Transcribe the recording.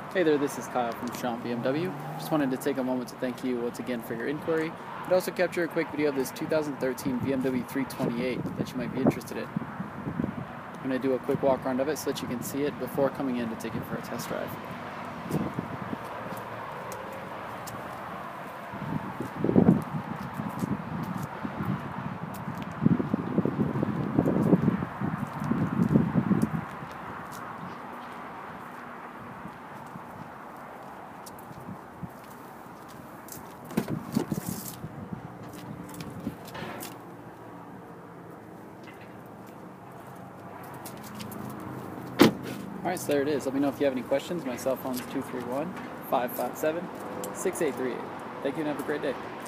Hey there, this is Kyle from Sean BMW. Just wanted to take a moment to thank you once again for your inquiry, and also capture a quick video of this 2013 BMW 328 that you might be interested in. I'm going to do a quick walk around of it so that you can see it before coming in to take it for a test drive. Alright, so there it is. Let me know if you have any questions. My cell phone is 231-557-6838. Thank you and have a great day.